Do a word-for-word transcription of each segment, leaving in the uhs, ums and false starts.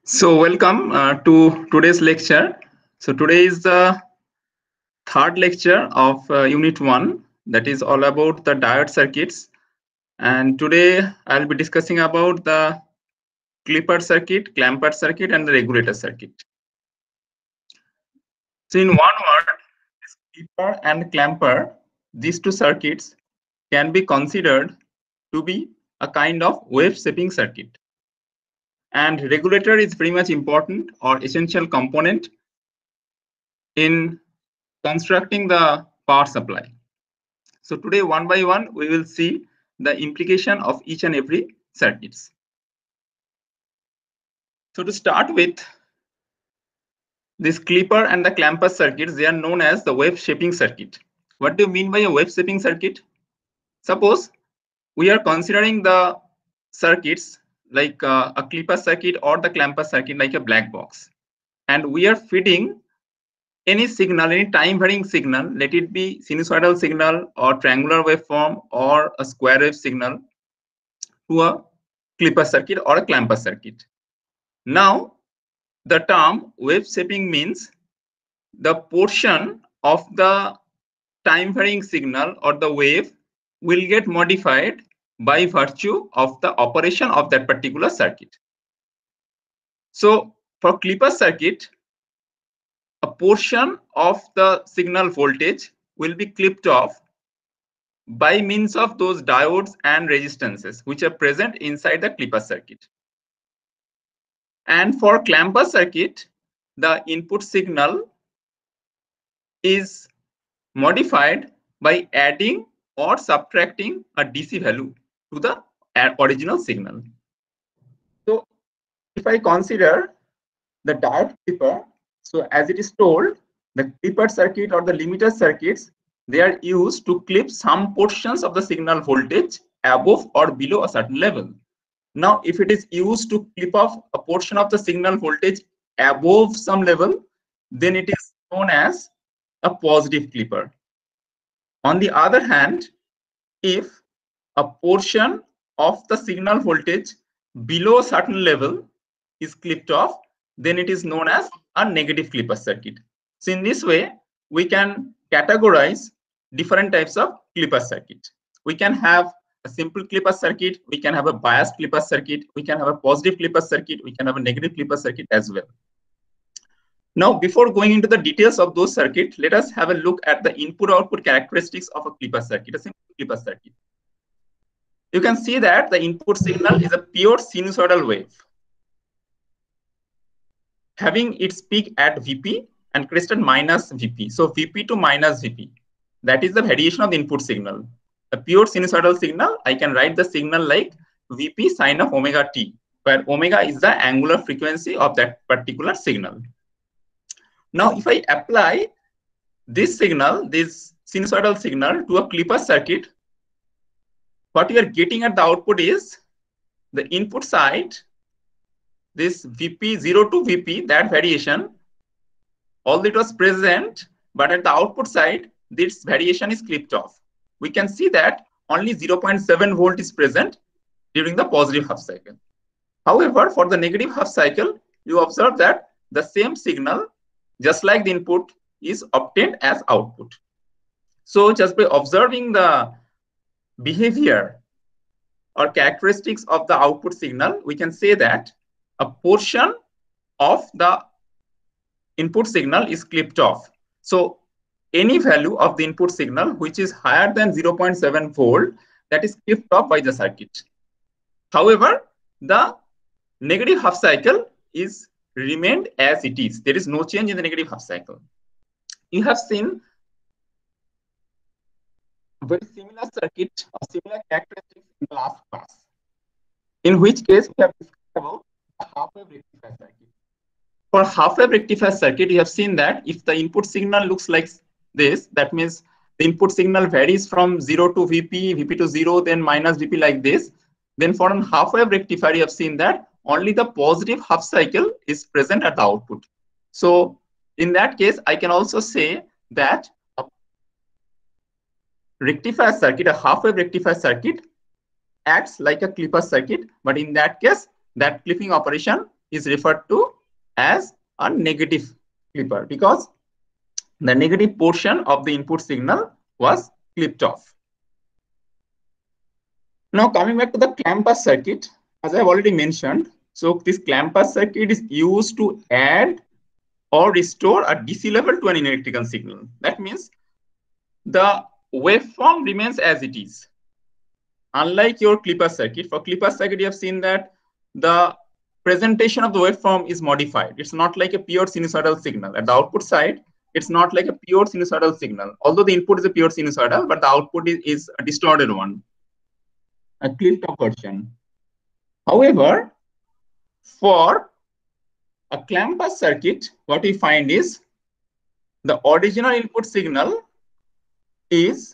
So welcome uh, to today's lecture. So today is the third lecture of uh, Unit one, that is all about the diode circuits. And today I'll be discussing about the clipper circuit, clamper circuit, and the regulator circuit. So in one word, this clipper and clamper, these two circuits can be considered to be a kind of wave shaping circuit. And regulator is very much important or essential component in constructing the power supply. So today, one by one, we will see the implication of each and every circuits. So to start with, this clipper and the clamper circuits, they are known as the wave shaping circuit. What do you mean by a wave shaping circuit? Suppose we are considering the circuits like uh, a clipper circuit or the clamper circuit like a black box, and we are feeding any signal, any time varying signal, let it be sinusoidal signal or triangular waveform or a square wave signal, to a clipper circuit or a clamper circuit. Now, the term wave shaping means the portion of the time varying signal or the wave will get modified by virtue of the operation of that particular circuit. So, for clipper circuit, a portion of the signal voltage will be clipped off by means of those diodes and resistances which are present inside the clipper circuit. And for clamper circuit, the input signal is modified by adding or subtracting a D C value to the original signal. So if I consider the diode clipper, so as it is told, the clipper circuit or the limiter circuits, they are used to clip some portions of the signal voltage above or below a certain level. Now, if it is used to clip off a portion of the signal voltage above some level, then it is known as a positive clipper. On the other hand, if a portion of the signal voltage below a certain level is clipped off, then it is known as a negative clipper circuit. So in this way, we can categorize different types of clipper circuit. We can have a simple clipper circuit, we can have a biased clipper circuit, we can have a positive clipper circuit, we can have a negative clipper circuit as well. Now, before going into the details of those circuits, let us have a look at the input-output characteristics of a clipper circuit, a simple clipper circuit. You can see that the input signal is a pure sinusoidal wave, having its peak at V P and crested minus V P. So V P to minus V P, that is the variation of the input signal. A pure sinusoidal signal, I can write the signal like V P sine of omega t, where omega is the angular frequency of that particular signal. Now, if I apply this signal, this sinusoidal signal to a clipper circuit, what we are getting at the output is the input side, this V P zero to V P, that variation, all it was present, but at the output side, this variation is clipped off. We can see that only zero point seven volt is present during the positive half cycle. However, for the negative half cycle, you observe that the same signal, just like the input, is obtained as output. So just by observing the behavior or characteristics of the output signal, we can say that a portion of the input signal is clipped off. So any value of the input signal which is higher than zero point seven volt, that is clipped off by the circuit. However, the negative half cycle is remained as it is. There is no change in the negative half cycle. You have seen a very similar circuit or similar characteristics in the last class, in which case we have discussed about a half-wave rectifier circuit. For half-wave rectifier circuit, you have seen that if the input signal looks like this, that means the input signal varies from zero to V P, V P to zero, then minus V P like this. Then for a half-wave rectifier, you have seen that only the positive half cycle is present at the output. So in that case, I can also say that a rectifier circuit, a half-wave rectifier circuit, acts like a clipper circuit, but in that case, that clipping operation is referred to as a negative clipper because the negative portion of the input signal was clipped off. Now coming back to the clamp-pass circuit, as I have already mentioned, so this clamp-pass circuit is used to add or restore a D C level to an electrical signal. That means the waveform remains as it is. Unlike your clipper circuit, for clipper circuit, you have seen that the presentation of the waveform is modified. It's not like a pure sinusoidal signal. At the output side, it's not like a pure sinusoidal signal. Although the input is a pure sinusoidal, but the output is, is a distorted one, a clipped off version. However, for a clamp-pass circuit, what we find is the original input signal is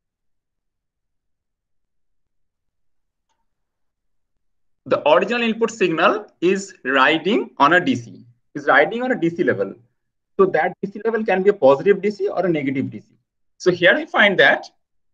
the original input signal is riding on a D C, is riding on a D C level. So that D C level can be a positive D C or a negative D C. So here we find that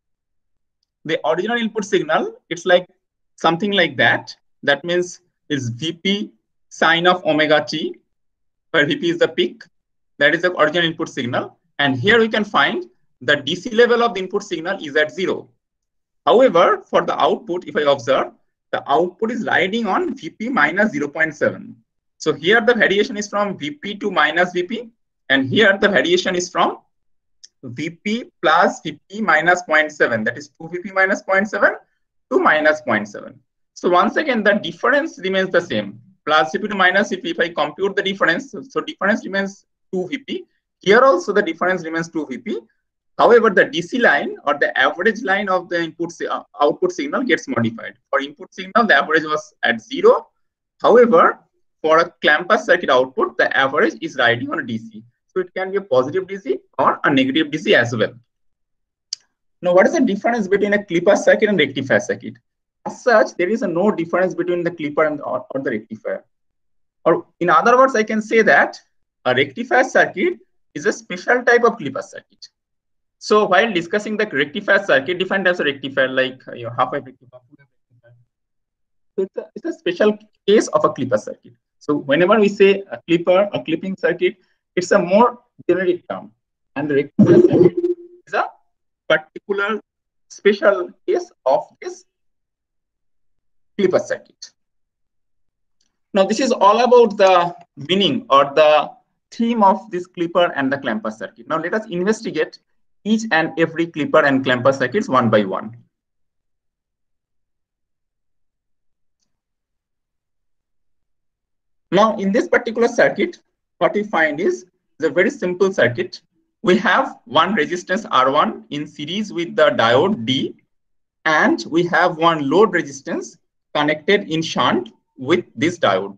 the original input signal, it's like something like that. That means it's V P sine of omega t, where V P is the peak. That is the original input signal. And here we can find the D C level of the input signal is at zero. However, for the output, if I observe, the output is riding on V P minus zero point seven. So here the variation is from V P to minus V P. And here the variation is from V P plus V P minus zero point seven. That is two V P minus zero point seven to minus zero point seven. So once again, the difference remains the same. Plus V P to minus V P, if I compute the difference, so difference remains two V P. Here also the difference remains two V P. However, the D C line or the average line of the input uh, output signal gets modified. For input signal, the average was at zero. However, for a clamp-pass circuit output, the average is riding on a D C. So it can be a positive D C or a negative D C as well. Now, what is the difference between a clipper circuit and rectifier circuit? As such, there is a no difference between the clipper and or, or the rectifier. Or in other words, I can say that a rectifier circuit is a special type of clipper circuit. So while discussing the rectifier circuit, different types of rectifier like you know, half-wave rectifier, full-wave rectifier. So it's a, it's a special case of a clipper circuit. So whenever we say a clipper, a clipping circuit, it's a more generic term. And the rectifier circuit is a particular special case of this clipper circuit. Now, this is all about the meaning or the theme of this clipper and the clamp-pass circuit. Now, let us investigate each and every clipper and clamp-pass circuits one by one. Now, in this particular circuit, what we find is a very simple circuit. We have one resistance R one in series with the diode D, and we have one load resistance connected in shunt with this diode.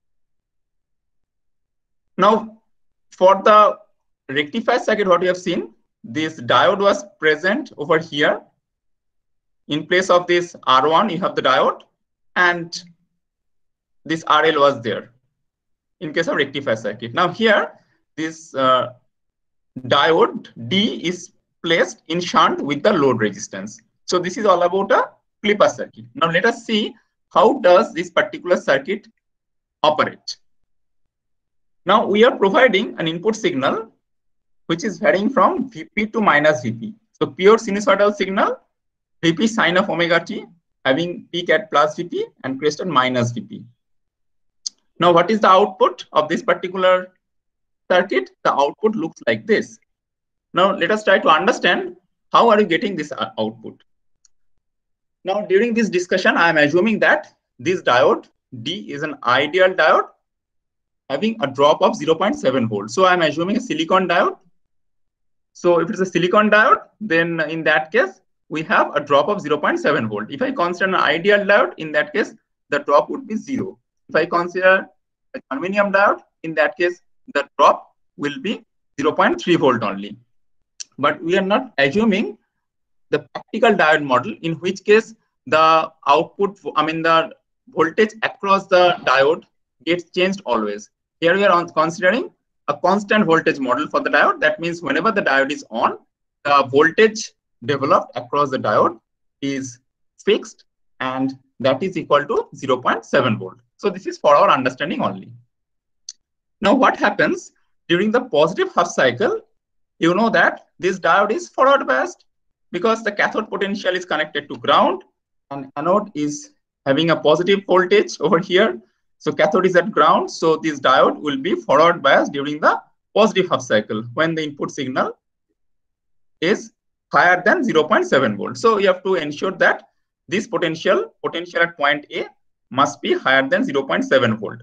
Now, for the rectifier circuit, what we have seen, this diode was present over here. In place of this R one, you have the diode, and this R L was there in case of rectifier circuit. Now here, this uh, diode D is placed in shunt with the load resistance. So this is all about a clipper circuit. Now let us see how does this particular circuit operate. Now we are providing an input signal which is varying from V P to minus V P. So pure sinusoidal signal, V P sine of omega t, having peak at plus V P and crest at minus V P. Now what is the output of this particular circuit? The output looks like this. Now let us try to understand how are you getting this output. Now during this discussion, I am assuming that this diode D is an ideal diode having a drop of zero point seven volts. So I am assuming a silicon diode. So if it's a silicon diode, then in that case, we have a drop of zero point seven volt. If I consider an ideal diode, in that case, the drop would be zero. If I consider an aluminum diode, in that case, the drop will be zero point three volt only. But we are not assuming the practical diode model, in which case the output, I mean the voltage across the diode gets changed always. Here we are on considering a constant voltage model for the diode. That means whenever the diode is on, the voltage developed across the diode is fixed, and that is equal to zero point seven volt. So this is for our understanding only. Now what happens during the positive half cycle? You know that this diode is forward biased because the cathode potential is connected to ground and anode is having a positive voltage over here. So cathode is at ground. So this diode will be forward biased during the positive half cycle when the input signal is higher than zero point seven volt. So you have to ensure that this potential potential at point A must be higher than zero point seven volt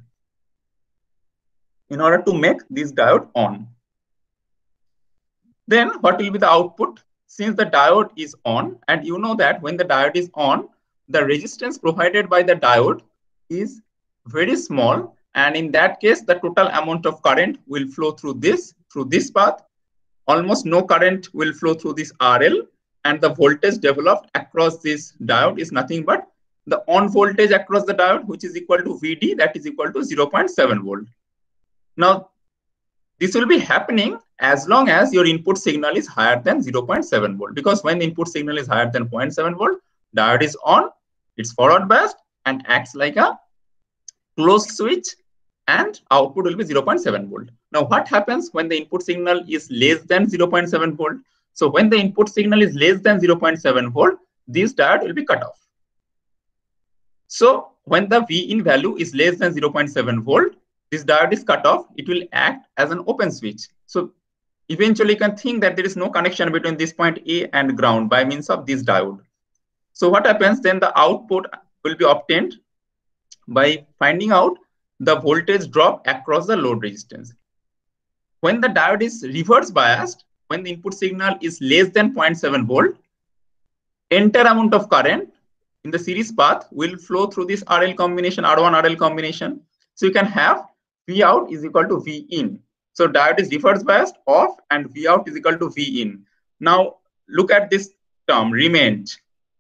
in order to make this diode on. Then what will be the output? Since the diode is on, and you know that when the diode is on, the resistance provided by the diode is very small, and in that case the total amount of current will flow through this through this path. Almost no current will flow through this R L, and the voltage developed across this diode is nothing but the on voltage across the diode, which is equal to V D, that is equal to zero point seven volt. Now this will be happening as long as your input signal is higher than zero point seven volt, because when the input signal is higher than zero point seven volt, diode is on, it's forward biased and acts like a closed switch, and output will be zero point seven volt. Now what happens when the input signal is less than zero point seven volt? So when the input signal is less than zero point seven volt, this diode will be cut off. So when the V in value is less than zero point seven volt, this diode is cut off, it will act as an open switch. So eventually you can think that there is no connection between this point A and ground by means of this diode. So what happens then? The output will be obtained by finding out the voltage drop across the load resistance. When the diode is reverse biased, when the input signal is less than zero point seven volt, entire amount of current in the series path will flow through this R L combination, R one R L combination. So you can have V out is equal to V in. So diode is reverse biased off and V out is equal to V in. Now look at this term remained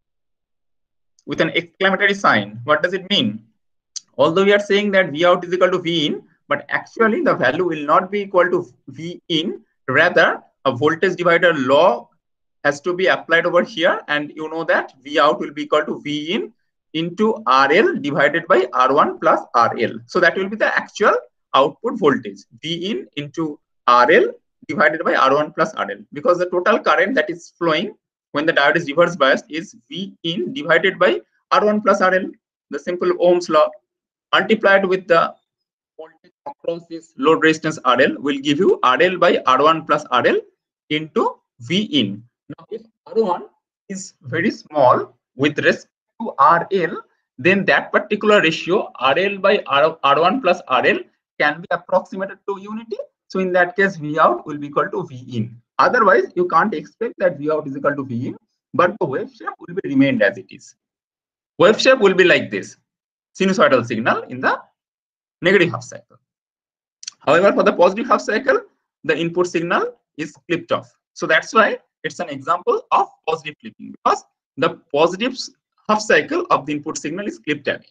with an exclamatory sign. What does it mean? Although we are saying that V out is equal to V in, but actually the value will not be equal to V in. Rather, a voltage divider law has to be applied over here, and you know that V out will be equal to V in into R L divided by R one plus R L. So that will be the actual output voltage, V in into R L divided by R one plus R L, because the total current that is flowing when the diode is reverse biased is V in divided by R one plus R L, the simple Ohm's law, multiplied with the voltage across this load resistance R L will give you R L by R one plus R L into V in. Now if R one is very small with respect to R L, then that particular ratio R L by R one plus R L can be approximated to unity. So in that case, V out will be equal to V in. Otherwise, you can't expect that V out is equal to V in, but the wave shape will be remained as it is. Wave shape will be like this, sinusoidal signal in the negative half cycle. However, for the positive half cycle, the input signal is clipped off. So that's why it's an example of positive clipping, because the positive half cycle of the input signal is clipped away.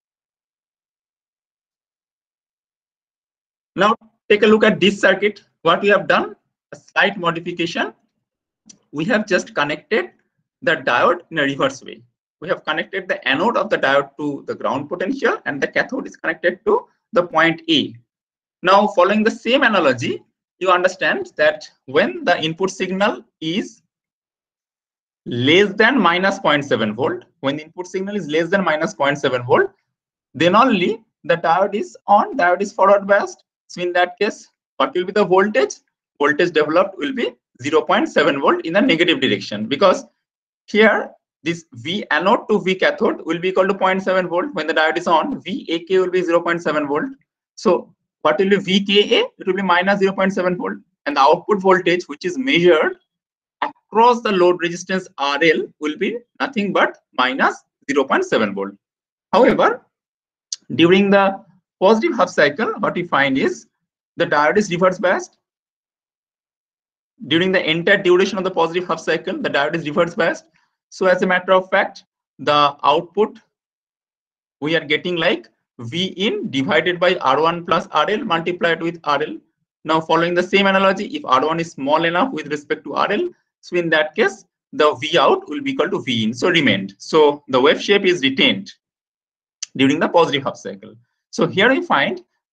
Now take a look at this circuit. What we have done, a slight modification. We have just connected the diode in a reverse way. We have connected the anode of the diode to the ground potential, and the cathode is connected to the point A. Now following the same analogy, you understand that when the input signal is less than minus zero point seven volt, when the input signal is less than minus zero point seven volt, then only the diode is on, diode is forward biased. So in that case, what will be the voltage? Voltage developed will be zero point seven volt in the negative direction, because here this V anode to V cathode will be equal to zero point seven volt. When the diode is on, V A K will be zero point seven volt. So what will be V K A? It will be minus zero point seven volt, and the output voltage, which is measured across the load resistance R L, will be nothing but minus zero point seven volt. However, during the positive half cycle, what we find is the diode is reverse biased. During the entire duration of the positive half cycle, the diode is reverse biased. So as a matter of fact, the output we are getting like V in divided by R one plus R L multiplied with R L. Now following the same analogy, if R one is small enough with respect to R L, so in that case, the V out will be equal to V in, so remained. So the wave shape is retained during the positive half cycle. So here we find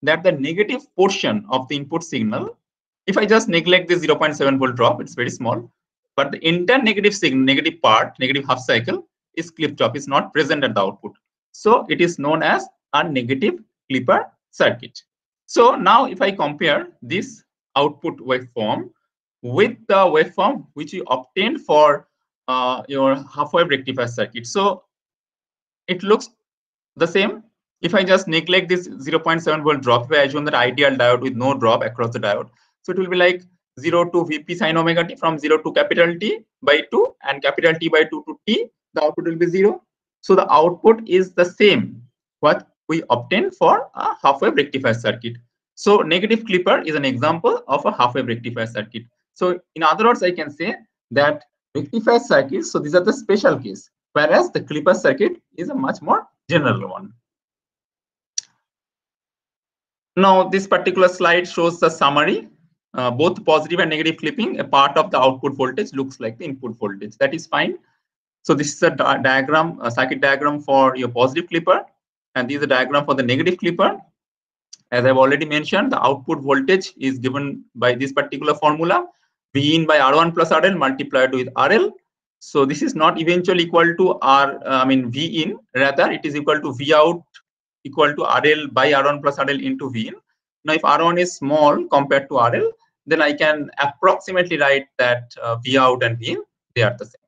that the negative portion of the input signal, if I just neglect the zero point seven volt drop, it's very small, but the entire negative signal, negative part, negative half cycle is clipped off, is not present at the output. So it is known as a negative clipper circuit. So now if I compare this output waveform with the waveform which you obtained for uh, your half-wave rectifier circuit, so it looks the same. If I just neglect this zero point seven volt drop, if I assume that ideal diode with no drop across the diode, so it will be like zero to Vp sine omega t, from zero to capital T by two and capital T by two to T, the output will be zero. So the output is the same what we obtained for a half-wave rectifier circuit. So negative clipper is an example of a half-wave rectifier circuit. So in other words, I can say that rectifier circuits, so these are the special case, whereas the clipper circuit is a much more general one. Now, this particular slide shows the summary. Uh, both positive and negative clipping, a part of the output voltage looks like the input voltage. That is fine. So this is a di diagram, a circuit diagram for your positive clipper, and this is a diagram for the negative clipper. As I've already mentioned, the output voltage is given by this particular formula, V in by R one plus R L multiplied with R L. So this is not eventually equal to R, uh, I mean V in, rather it is equal to V out equal to R L by R one plus R L into V in. Now, if R one is small compared to R L, then I can approximately write that uh, V out and V in, they are the same.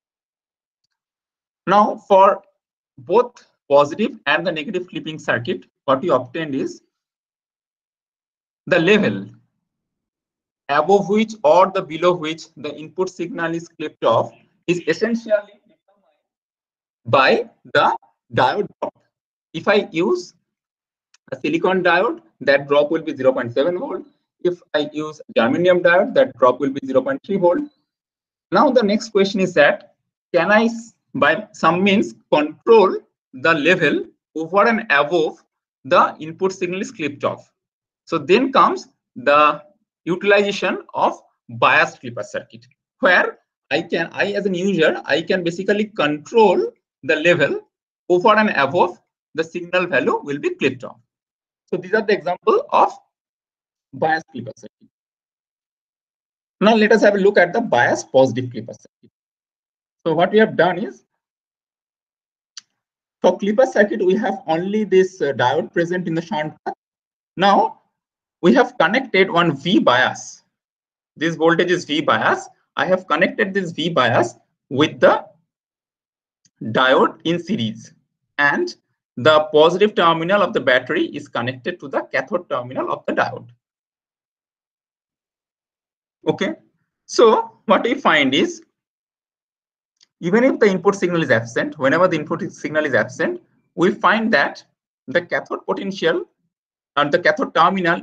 Now, for both positive and the negative clipping circuit, what we obtained is the level above which or the below which the input signal is clipped off is essentially determined by the diode drop. If I use a silicon diode, that drop will be zero point seven volt. If I use germanium diode, that drop will be zero point three volt. Now the next question is that, can I by some means control the level over and above the input signal is clipped off? So then comes the utilization of biased clipper circuit, where I can, I as an user, I can basically control the level over and above the signal value will be clipped off. So these are the example of biased clipper circuit. Now let us have a look at the biased positive clipper circuit. So what we have done is, for clipper circuit, we have only this uh, diode present in the shunt path. Now we have connected one V bias. This voltage is V bias. I have connected this V bias with the diode in series, and the positive terminal of the battery is connected to the cathode terminal of the diode. Okay, so what we find is, even if the input signal is absent, whenever the input signal is absent, we find that the cathode potential and the cathode terminal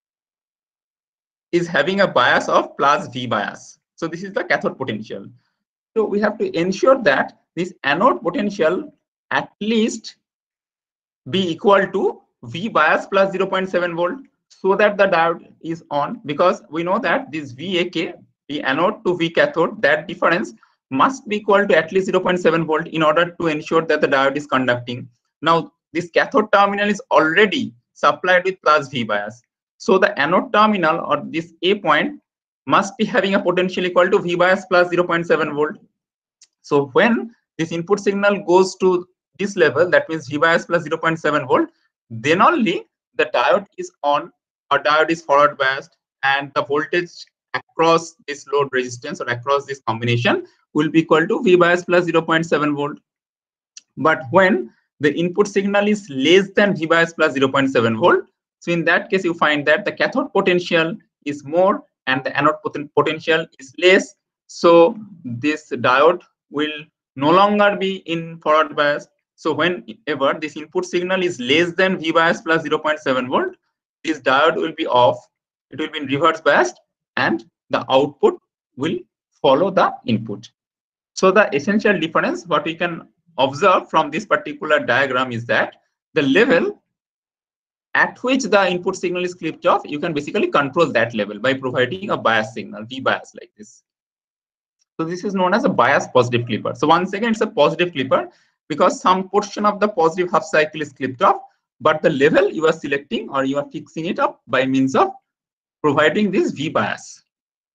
is having a bias of plus V bias. So this is the cathode potential. So we have to ensure that this anode potential at least be equal to V bias plus zero point seven volt, so that the diode is on, because we know that this V A K, the anode to V cathode, that difference must be equal to at least zero point seven volt in order to ensure that the diode is conducting. Now this cathode terminal is already supplied with plus V bias. So the anode terminal, or this A point, must be having a potential equal to V bias plus zero point seven volt. So when this input signal goes to this level, that means V bias plus zero point seven volt, then only the diode is on, or diode is forward biased, and the voltage across this load resistance or across this combination will be equal to V bias plus zero point seven volt. But when the input signal is less than V bias plus zero point seven volt, so in that case you find that the cathode potential is more and the anode poten potential is less. So this diode will no longer be in forward bias. So whenever this input signal is less than V bias plus zero point seven volt, this diode will be off. It will be in reverse biased, and the output will follow the input. So the essential difference, what we can observe from this particular diagram, is that the level at which the input signal is clipped off, you can basically control that level by providing a bias signal, V bias, like this. So this is known as a bias positive clipper. So once again, it's a positive clipper because some portion of the positive half cycle is clipped off, but the level you are selecting or you are fixing it up by means of providing this V bias.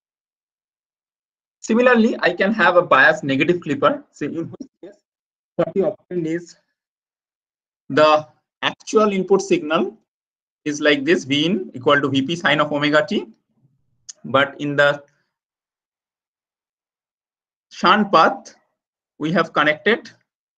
Similarly, I can have a bias negative clipper. So in which case, what you obtain is the actual input signal is like this: V in equal to Vp sine of omega t. But in the shunt path, we have connected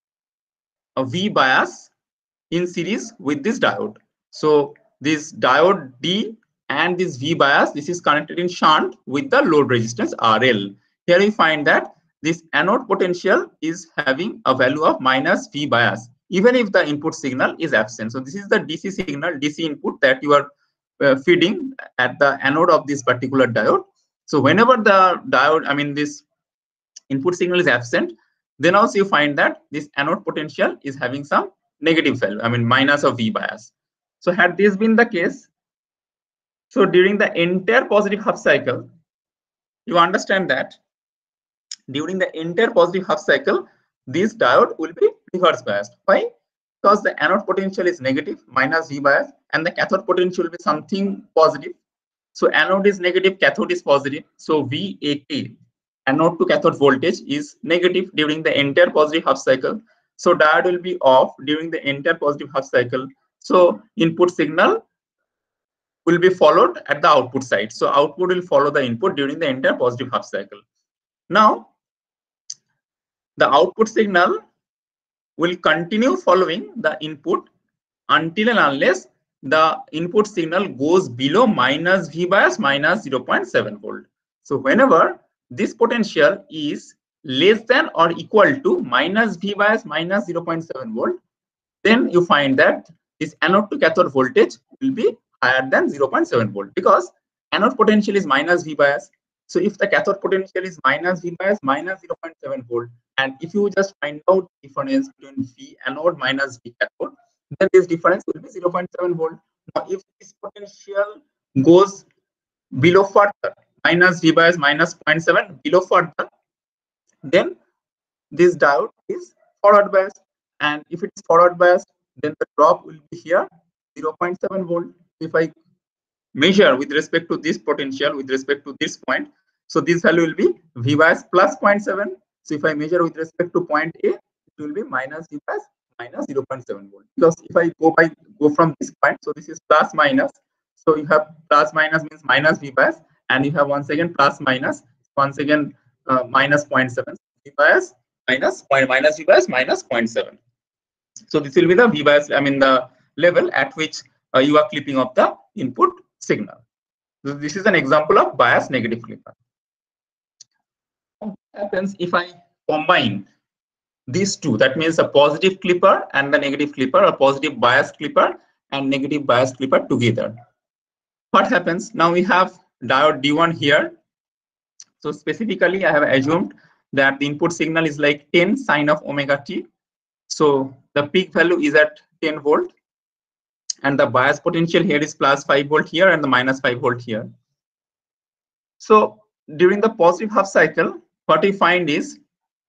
a V bias in series with this diode. So this diode D and this V bias, this is connected in shunt with the load resistance R L. Here we find that this anode potential is having a value of minus V bias, even if the input signal is absent. So this is the D C signal, D C input that you are uh, feeding at the anode of this particular diode. So whenever the diode, I mean this input signal is absent, then also you find that this anode potential is having some negative value, I mean minus of V bias. So had this been the case, so during the entire positive half cycle, you understand that during the entire positive half cycle, this diode will be reverse biased. Why? Because the anode potential is negative, minus V bias, and the cathode potential will be something positive. So anode is negative, cathode is positive. So V A K, anode to cathode voltage, is negative during the entire positive half cycle. So diode will be off during the entire positive half cycle. So input signal will be followed at the output side. So output will follow the input during the entire positive half cycle. Now, the output signal will continue following the input until and unless the input signal goes below minus V bias minus zero point seven volt. So whenever this potential is less than or equal to minus V bias minus zero point seven volt, then you find that this anode to cathode voltage will be higher than zero point seven volt, because anode potential is minus V bias. So if the cathode potential is minus V bias minus zero point seven volt, and if you just find out the difference between V anode minus V cathode, then this difference will be zero point seven volt. Now, if this potential goes below further, minus V bias minus zero point seven below further, then this diode is forward biased. And if it is forward biased, then the drop will be here zero point seven volt. If I measure with respect to this potential with respect to this point, so this value will be V bias plus zero point seven. So if I measure with respect to point A, it will be minus V bias minus zero point seven volt. Because if I go by go from this point, so this is plus minus. So you have plus minus means minus V bias, and you have once again plus minus, once again uh, minus zero point seven. V bias minus minus V bias minus zero point seven. So this will be the V bias, I mean the level at which uh, you are clipping up the input signal. So this is an example of bias negative clipper. What happens if I combine these two? That means a positive clipper and the negative clipper, or positive bias clipper and negative bias clipper together. What happens? Now we have diode D one here. So specifically, I have assumed that the input signal is like ten sine of omega t. So the peak value is at ten volt, and the bias potential here is plus five volt here and the minus five volt here. So during the positive half cycle, what we find is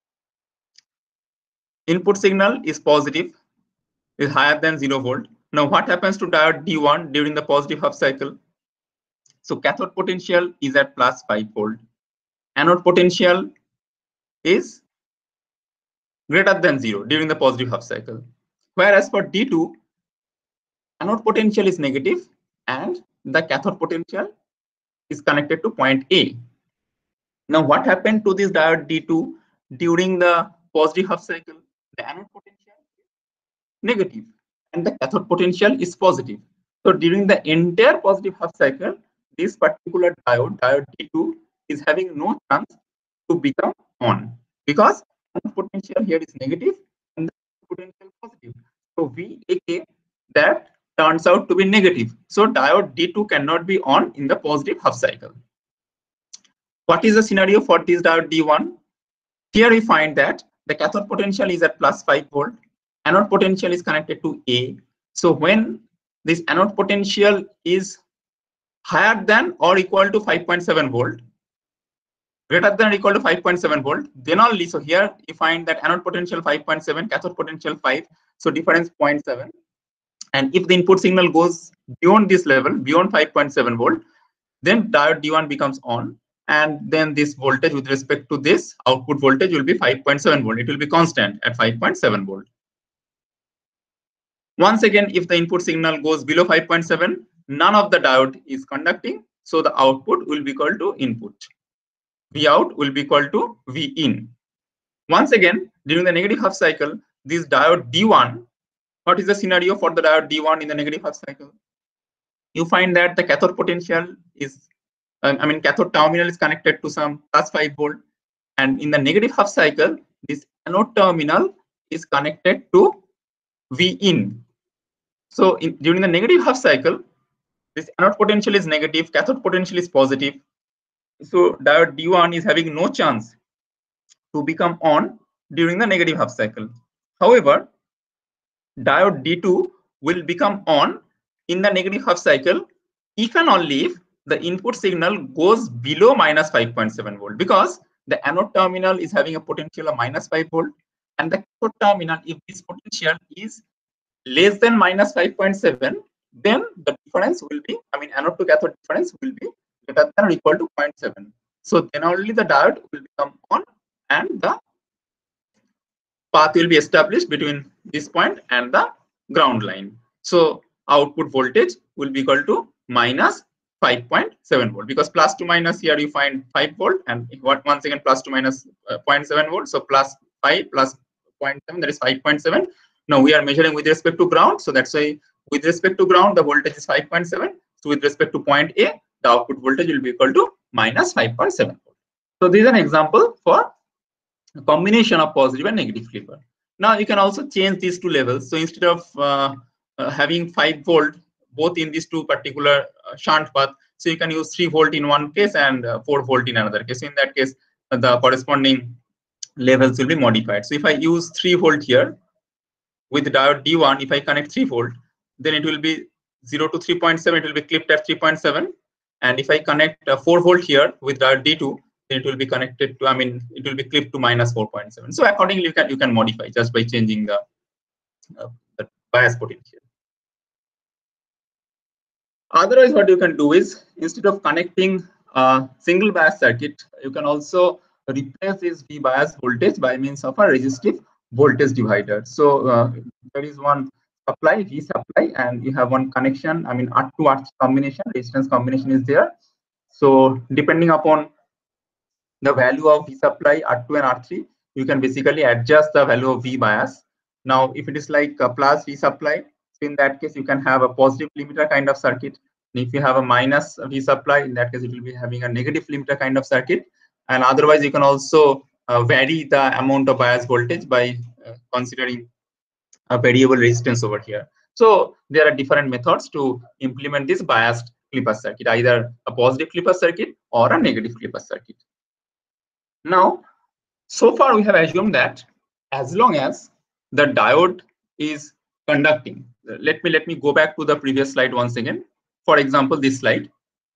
input signal is positive, is higher than zero volt. Now what happens to diode D one during the positive half cycle? So cathode potential is at plus five volt. Anode potential is greater than zero during the positive half cycle. Whereas for D two, anode potential is negative and the cathode potential is connected to point A. Now what happened to this diode D two during the positive half cycle? The anode potential is negative and the cathode potential is positive. So during the entire positive half cycle, this particular diode, diode D two, is having no chance to become on, because anode potential here is negative and the potential positive. So V A K, that turns out to be negative. So diode D two cannot be on in the positive half cycle. What is the scenario for this diode D one? Here we find that the cathode potential is at plus five volt, anode potential is connected to A. So when this anode potential is higher than or equal to five point seven volt, greater than or equal to five point seven volt, then only, so here you find that anode potential five point seven, cathode potential five, so difference zero point seven. And if the input signal goes beyond this level, beyond five point seven volt, then diode D one becomes on, and then this voltage with respect to this output voltage will be five point seven volt. It will be constant at five point seven volt. Once again, if the input signal goes below five point seven, none of the diode is conducting, so the output will be equal to input. V out will be equal to V in. Once again, during the negative half cycle, this diode D one, what is the scenario for the diode D one in the negative half cycle? You find that the cathode potential is, uh, I mean, cathode terminal is connected to some plus five volt, and in the negative half cycle, this anode terminal is connected to V in. So in, during the negative half cycle, this anode potential is negative, cathode potential is positive. So diode D one is having no chance to become on during the negative half cycle. However, diode D two will become on in the negative half cycle if and only if the input signal goes below minus five point seven volt, because the anode terminal is having a potential of minus five volt, and the cathode terminal, if this potential is less than minus five point seven, then the difference will be, I mean, anode to cathode difference will be greater than or equal to zero point seven. So then only the diode will become on, and the path will be established between this point and the ground line. So output voltage will be equal to minus five point seven volt, because plus to minus here you find five volt, and once again plus to minus uh, zero point seven volt. So plus five plus zero point seven, that is five point seven. Now we are measuring with respect to ground, so that's why with respect to ground the voltage is five point seven. So with respect to point A, the output voltage will be equal to minus five point seven volt. So this is an example for a combination of positive and negative flipper. Now you can also change these two levels. So instead of uh, uh, having five volt both in these two particular uh, shunt path, so you can use three volt in one case and uh, four volt in another case. In that case, uh, the corresponding levels will be modified. So if I use three volt here with diode D one, if I connect three volt, then it will be zero to three point seven, it will be clipped at three point seven. And if I connect uh, four volt here with diode D two, then it will be connected to, I mean, it will be clipped to minus four point seven. So accordingly, you can you can modify just by changing the, uh, the bias potential. Otherwise, what you can do is, instead of connecting a single bias circuit, you can also replace this V bias voltage by means of a resistive voltage divider. So uh, there is one supply, V supply, and you have one connection, I mean R two R three combination, resistance combination is there. So depending upon the value of V supply R two and R three, you can basically adjust the value of V bias. Now if it is like a plus V supply, so in that case you can have a positive limiter kind of circuit. And if you have a minus V supply, in that case it will be having a negative limiter kind of circuit. And otherwise you can also uh, vary the amount of bias voltage by uh, considering a variable resistance over here. So there are different methods to implement this biased flipper circuit, either a positive flipper circuit or a negative flipper circuit. Now, so far we have assumed that as long as the diode is conducting, let me let me go back to the previous slide once again. For example, this slide.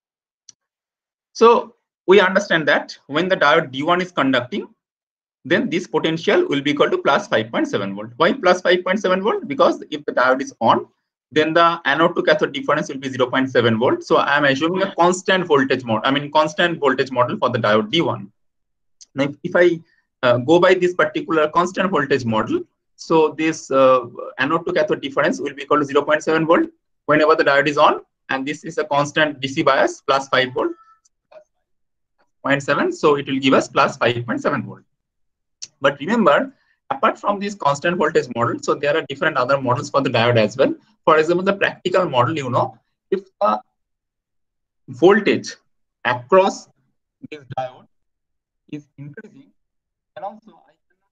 So we understand that when the diode D one is conducting, then this potential will be equal to plus five point seven volt. Why plus five point seven volt? Because if the diode is on, then the anode to cathode difference will be zero point seven volt. So I am assuming a constant voltage model, I mean constant voltage model for the diode D one. Now if I uh, go by this particular constant voltage model, so this uh, anode to cathode difference will be equal to zero point seven volt whenever the diode is on, and this is a constant D C bias plus five volt, zero point seven, so it will give us plus five point seven volt. But remember, apart from this constant voltage model, so there are different other models for the diode as well. For example, the practical model, you know, if the voltage across this diode is increasing, then also I cannot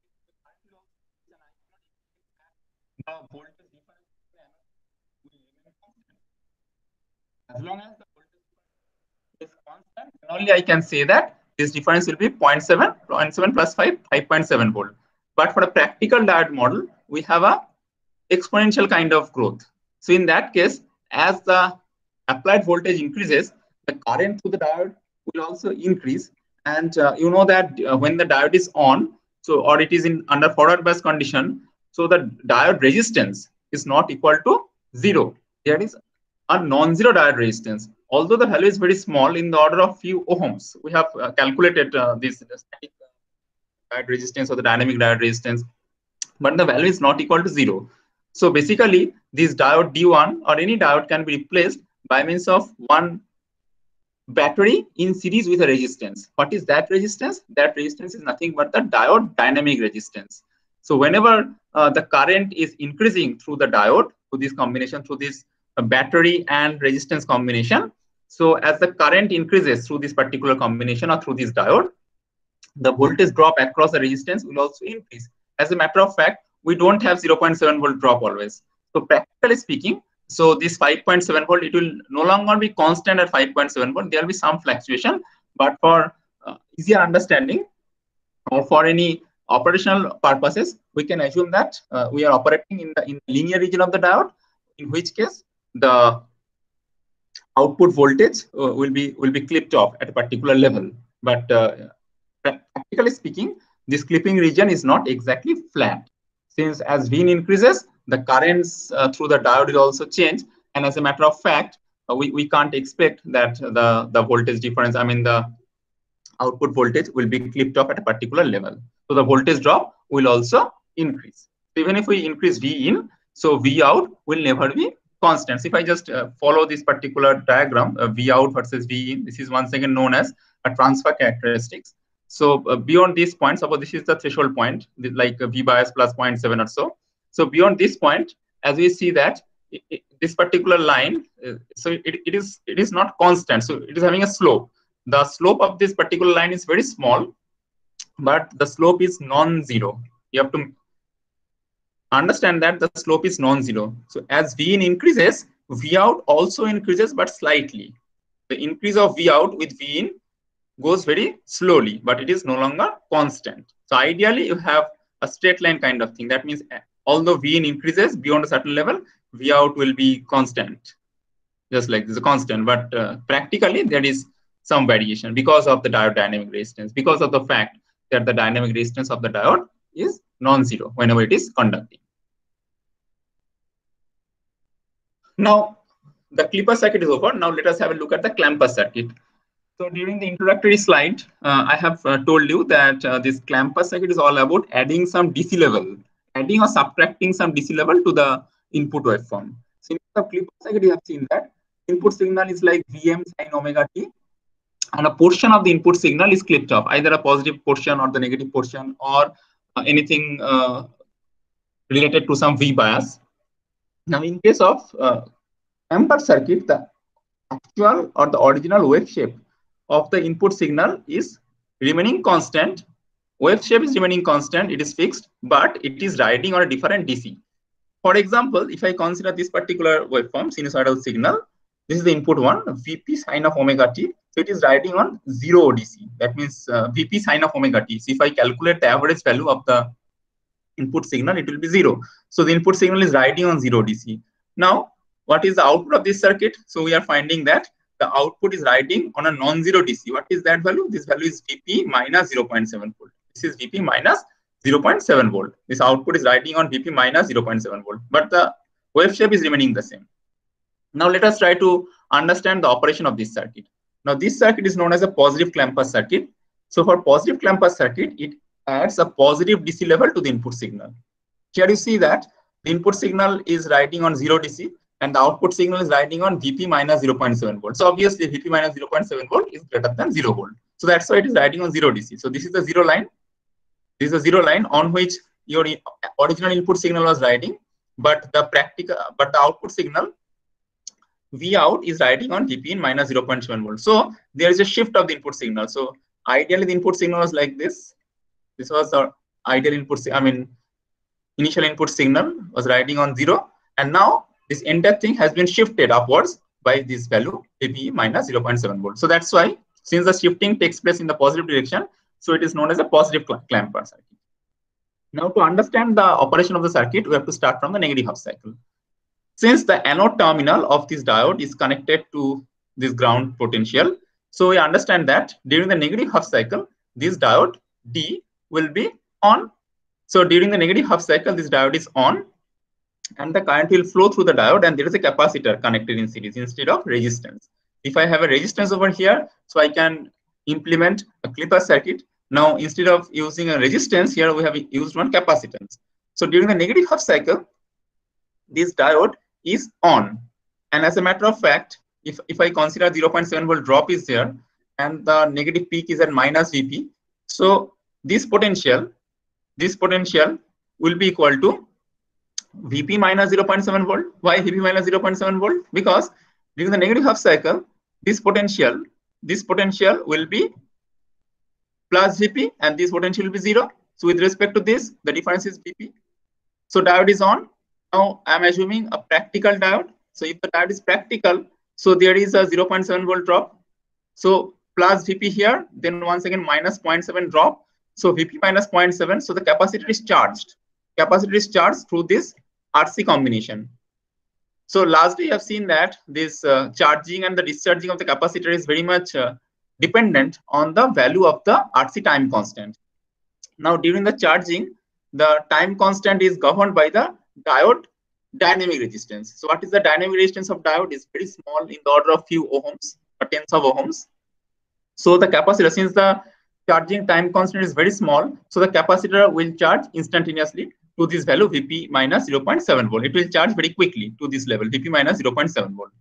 the voltage difference will remain constant. As long as the voltage is constant, then only I can say that this difference will be zero point seven, zero point seven plus five, five point seven volt. But for a practical diode model, we have a exponential kind of growth. So in that case, as the applied voltage increases, the current through the diode will also increase. And uh, you know that uh, when the diode is on, so or it is in under forward bias condition, so the diode resistance is not equal to zero. There is a non-zero diode resistance. Although the value is very small, in the order of few ohms, we have uh, calculated uh, this uh, static diode resistance or the dynamic diode resistance, but the value is not equal to zero. So basically, this diode D one or any diode can be replaced by means of one battery in series with a resistance. What is that resistance? That resistance is nothing but the diode dynamic resistance. So whenever uh, the current is increasing through the diode, through this combination, through this uh, battery and resistance combination, so as the current increases through this particular combination or through this diode, the voltage drop across the resistance will also increase. As a matter of fact, we don't have zero point seven volt drop always. So practically speaking, so this five point seven volt, it will no longer be constant at five point seven volt. There will be some fluctuation, but for uh, easier understanding or for any operational purposes, we can assume that uh, we are operating in the in linear region of the diode, in which case the output voltage uh, will be will be clipped off at a particular level. But uh, practically speaking, this clipping region is not exactly flat. Since as V increases, the currents uh, through the diode will also change. And as a matter of fact, uh, we, we can't expect that the, the voltage difference, I mean, the output voltage will be clipped off at a particular level. So the voltage drop will also increase. So even if we increase V in, so V out will never be constant. So if I just uh, follow this particular diagram, uh, V out versus V in, this is once again known as a transfer characteristics. So uh, beyond this point, suppose this is the threshold point, like uh, V bias plus zero point seven or so. So beyond this point, as we see that it, it, this particular line, uh, so it, it is it is not constant. So it is having a slope. The slope of this particular line is very small, but the slope is non-zero. You have to understand that the slope is non-zero. So as V in increases, V out also increases, but slightly. The increase of V out with V in goes very slowly, but it is no longer constant. So ideally, you have a straight line kind of thing. That means although V in increases beyond a certain level, V out will be constant, just like this is a constant. But uh, practically, there is some variation because of the diode dynamic resistance, because of the fact that the dynamic resistance of the diode is non-zero whenever it is conducting. Now, the clipper circuit is over. Now, let us have a look at the clamper circuit. So during the introductory slide, uh, I have uh, told you that uh, this clamper circuit is all about adding some D C level, adding or subtracting some D C level to the input waveform. So in the clipper circuit, you have seen that input signal is like Vm sin omega t, and a portion of the input signal is clipped off, either a positive portion or the negative portion, or uh, anything uh, related to some V bias. Now, in case of uh, clamper circuit, the actual or the original wave shape of the input signal is remaining constant. Wave shape is remaining constant, it is fixed, but it is riding on a different D C. For example, if I consider this particular waveform, sinusoidal signal, this is the input one, Vp sine of omega t. So it is riding on zero D C. That means uh, Vp sine of omega t. So if I calculate the average value of the input signal, it will be zero. So the input signal is riding on zero D C. Now, what is the output of this circuit? So we are finding that the output is riding on a non-zero D C. What is that value? This value is Vp minus zero point seven volt. This is Vp minus zero point seven volt. This output is riding on Vp minus zero point seven volt, but the wave shape is remaining the same. Now let us try to understand the operation of this circuit. Now this circuit is known as a positive clamper circuit. So for positive clamper circuit, it adds a positive D C level to the input signal. Here you see that the input signal is riding on zero D C and the output signal is riding on Vp minus zero point seven volt. So obviously Vp minus zero point seven volt is greater than zero volt. So that's why it is riding on zero D C. So this is the zero line. This is a zero line on which your original input signal was riding, but the practical, but the output signal V out is riding on Vp in minus zero point seven volt. So there is a shift of the input signal. So ideally the input signal was like this. This was the ideal input. I mean, initial input signal was riding on zero, and now this entire thing has been shifted upwards by this value Vp minus zero point seven volt. So that's why, since the shifting takes place in the positive direction, so it is known as a positive clamper circuit. Now, to understand the operation of the circuit, we have to start from the negative half cycle. Since the anode terminal of this diode is connected to this ground potential, so we understand that during the negative half cycle, this diode D will be on. So during the negative half cycle, this diode is on, and the current will flow through the diode, and there is a capacitor connected in series instead of resistance. If I have a resistance over here, so I can implement a clipper circuit. Now, instead of using a resistance, here we have used one capacitance. So during the negative half cycle, this diode is on. And as a matter of fact, if, if I consider zero point seven volt drop is there, and the negative peak is at minus V P, so this potential, this potential will be equal to V P minus zero point seven volt. Why V P minus zero point seven volt? Because during the negative half cycle, this potential, this potential will be plus V P, and this potential will be zero. So with respect to this, the difference is V P. So diode is on. Now I'm assuming a practical diode. So if the diode is practical, so there is a zero point seven volt drop. So plus V P here, then once again minus zero point seven drop. So V P minus zero point seven. So the capacitor is charged. Capacitor is charged through this R C combination. So lastly, you have seen that this uh, charging and the discharging of the capacitor is very much uh, dependent on the value of the R C time constant. Now during the charging, the time constant is governed by the diode dynamic resistance. So what is the dynamic resistance of diode? Is very small, in the order of few ohms or tens of ohms. So the capacitor, since the charging time constant is very small, so the capacitor will charge instantaneously to this value V P minus zero point seven volt. It will charge very quickly to this level, V P minus zero point seven volt.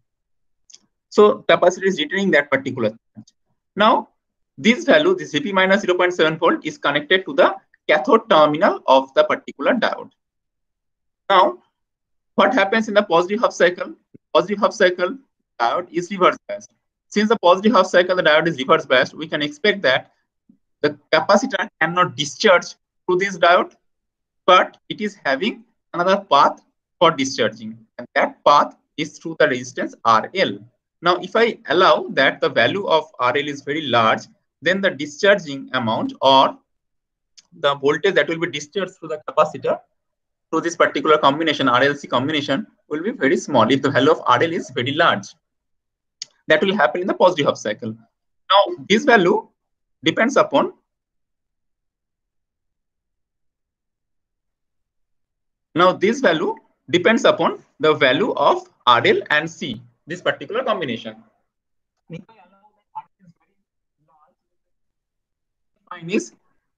So capacitor is retaining that particular charge. Now this value, this V P minus zero point seven volt, is connected to the cathode terminal of the particular diode. Now what happens in the positive half cycle? Positive half cycle diode is reverse biased. Since the positive half cycle the diode is reverse biased, we can expect that the capacitor cannot discharge through this diode, but it is having another path for discharging, and that path is through the resistance R L. Now, if I allow that the value of R L is very large, then the discharging amount or the voltage that will be discharged through the capacitor through this particular combination, R L C combination, will be very small if the value of R L is very large. That will happen in the positive half cycle. Now, this value depends upon now this value depends upon the value of R L and C, this particular combination. If I allow that R L is very large, fine is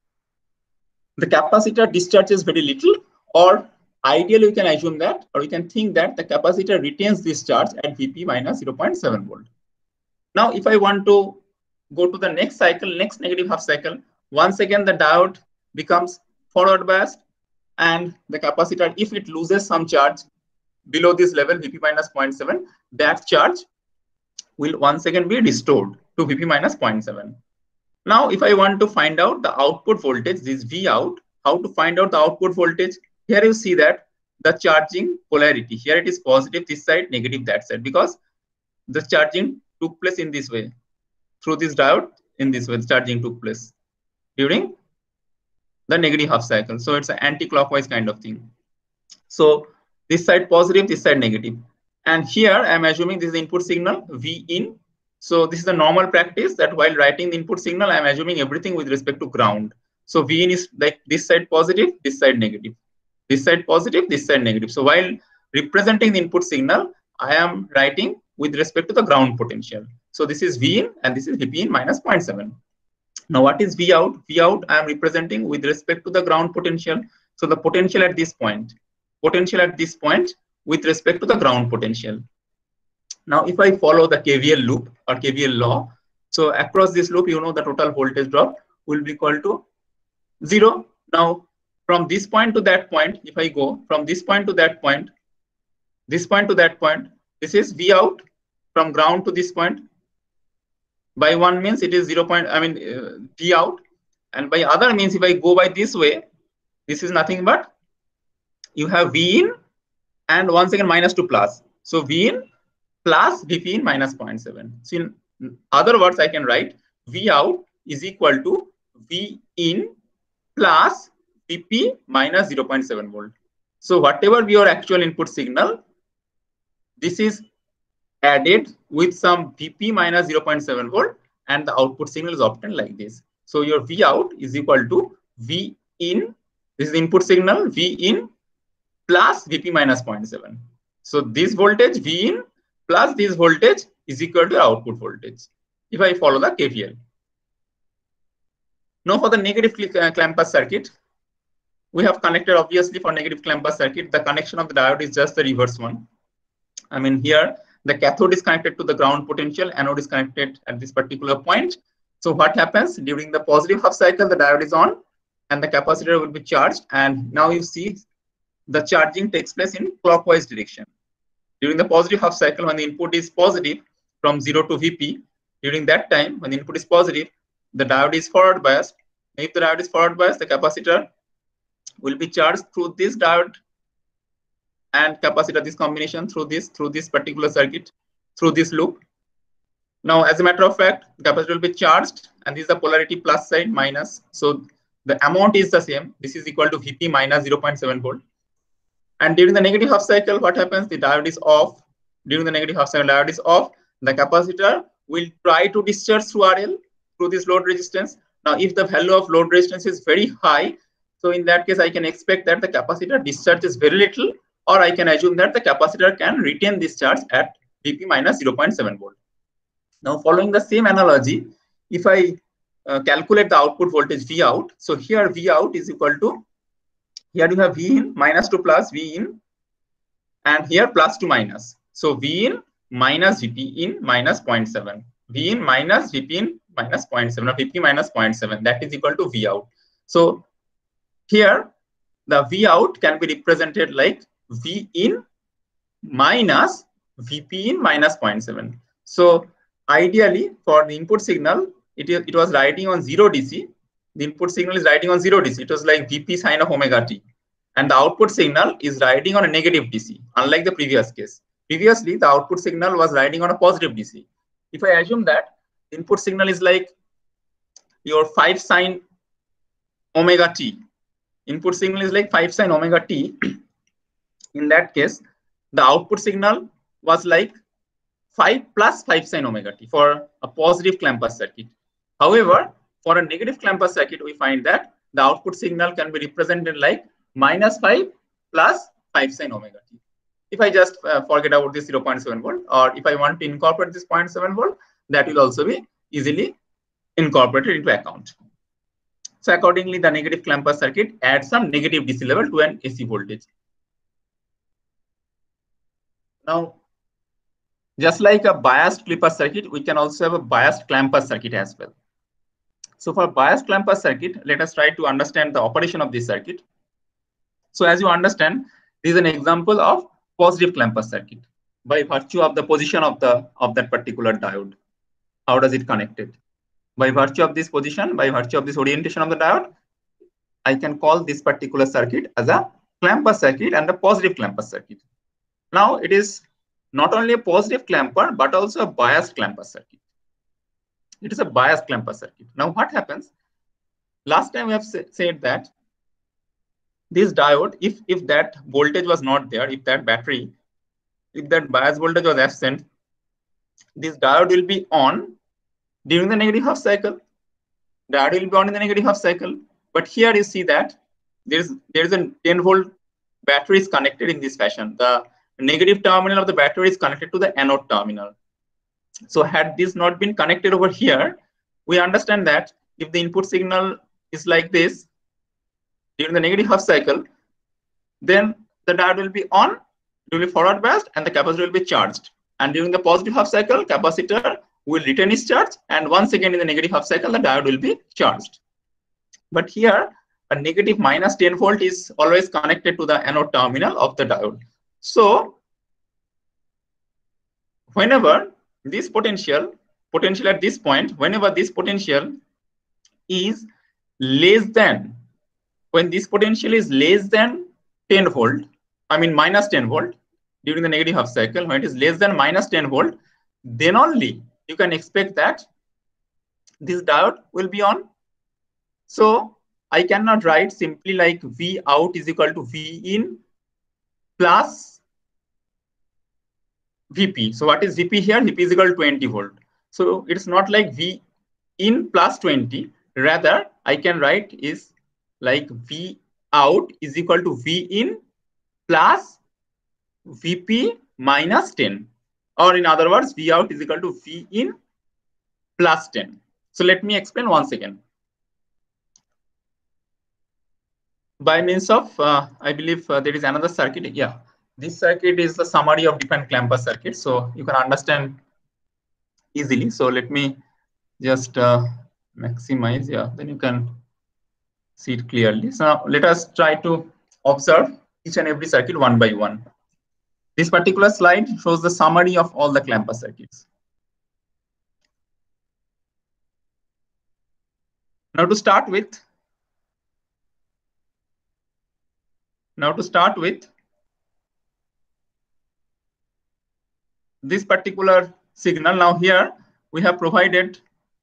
the capacitor discharges very little, or ideally we can assume that, or we can think that the capacitor retains this charge at V P minus zero point seven volt. Now, if I want to go to the next cycle, next negative half cycle, once again the diode becomes forward biased, and the capacitor, if it loses some charge below this level V P minus zero point seven, that charge will once again be restored to V P minus zero point seven. Now, if I want to find out the output voltage, this V out, how to find out the output voltage? Here you see that the charging polarity, here it is positive this side, negative that side, because the charging took place in this way. Through this diode, in this way, the charging took place during the negative half cycle. So it's an anti-clockwise kind of thing. So this side positive, this side negative. And here I'm assuming this is the input signal V in. So this is the normal practice that while writing the input signal, I'm assuming everything with respect to ground. So V in is like this side positive, this side negative. This side positive, this side negative. So while representing the input signal, I am writing with respect to the ground potential. So this is V in and this is V P in minus zero point seven. Now what is V out? V out I am representing with respect to the ground potential. So the potential at this point, potential at this point with respect to the ground potential. Now if I follow the K V L loop or K V L law, so across this loop, you know the total voltage drop will be equal to zero. Now from this point to that point, if I go from this point to that point, this point to that point, this is V out from ground to this point. By one means it is zero point, I mean uh, V out, and by other means if I go by this way, this is nothing but you have V in and once again minus two plus. So V in plus V P in minus zero point seven. So in other words, I can write V out is equal to V in plus V P minus zero point seven volt. So whatever be your actual input signal, this is added with some V P minus zero point seven volt, and the output signal is obtained like this. So your V out is equal to V in, this is the input signal, V in plus Vp minus zero point seven. So this voltage V in plus this voltage is equal to output voltage if I follow the K V L. Now for the negative clampers circuit, we have connected, obviously for negative clampers circuit, the connection of the diode is just the reverse one. I mean here the cathode is connected to the ground potential, anode is connected at this particular point. So what happens during the positive half cycle, the diode is on and the capacitor will be charged, and now you see the charging takes place in clockwise direction. During the positive half cycle, when the input is positive from zero to Vp, during that time when the input is positive, the diode is forward biased. If the diode is forward biased, the capacitor will be charged through this diode and capacitor, this combination through this through this particular circuit, through this loop. Now as a matter of fact, the capacitor will be charged, and this is the polarity plus side minus, so the amount is the same. This is equal to Vp minus zero point seven volt. And during the negative half cycle, what happens? The diode is off. During the negative half cycle, diode is off. The capacitor will try to discharge through R L, through this load resistance. Now, if the value of load resistance is very high, so in that case, I can expect that the capacitor discharges very little, or I can assume that the capacitor can retain discharge at Vp minus zero point seven volt. Now, following the same analogy, if I uh, calculate the output voltage V out, so here V out is equal to, here you have V in minus to plus V in, and here plus to minus. So V in minus Vp in minus zero point seven. V in minus Vp in minus zero point seven, or Vp minus zero point seven. That is equal to V out. So here the V out can be represented like V in minus Vp in minus zero point seven. So ideally for the input signal, it, it was writing on zero D C. The input signal is writing on zero D C. It was like Vp sine of omega t. And the output signal is writing on a negative D C, unlike the previous case. Previously, the output signal was writing on a positive D C. If I assume that the input signal is like your five sine omega t, input signal is like five sine omega t, in that case, the output signal was like five plus five sine omega t for a positive clamper circuit. However, for a negative clamper circuit, we find that the output signal can be represented like minus five plus five sine omega t. If I just uh, forget about this zero point seven volt, or if I want to incorporate this zero point seven volt, that will also be easily incorporated into account. So accordingly, the negative clamper circuit adds some negative D C level to an A C voltage. Now, just like a biased clipper circuit, we can also have a biased clamper circuit as well. So for biased clamper circuit, let us try to understand the operation of this circuit. So as you understand, this is an example of positive clamper circuit by virtue of the position of the of that particular diode. How does it connected? By virtue of this position, by virtue of this orientation of the diode, I can call this particular circuit as a clamper circuit and a positive clamper circuit. Now it is not only a positive clamper, but also a biased clamper circuit. It is a biased clamper circuit. Now what happens? Last time we have said that this diode, if, if that voltage was not there, if that battery, if that bias voltage was absent, this diode will be on during the negative half cycle. Diode will be on in the negative half cycle. But here you see that there is, there is a ten volt battery is connected in this fashion. The negative terminal of the battery is connected to the anode terminal. So had this not been connected over here, we understand that if the input signal is like this, during the negative half cycle, then the diode will be on, it will be forward biased, and the capacitor will be charged. And during the positive half cycle, capacitor will retain its charge, and once again in the negative half cycle, the diode will be charged. But here, a negative minus ten volt is always connected to the anode terminal of the diode. So, whenever this potential, potential at this point, whenever this potential is less than, when this potential is less than ten volt, I mean minus ten volt during the negative half cycle, when it is less than minus ten volt, then only you can expect that this diode will be on. So I cannot write simply like V out is equal to V in plus Vp. So what is Vp here? Vp is equal to twenty volt. So it's not like V in plus twenty. Rather, I can write is like V out is equal to V in plus Vp minus ten, or in other words, V out is equal to V in plus ten. So let me explain once again. By means of, uh, I believe uh, there is another circuit. Yeah, this circuit is the summary of different clamper circuits, so you can understand easily. So let me just uh, maximize. Yeah, then you can see it clearly. So now let us try to observe each and every circuit one by one. This particular slide shows the summary of all the clamper circuits. Now to start with, now to start with, this particular signal. Now here we have provided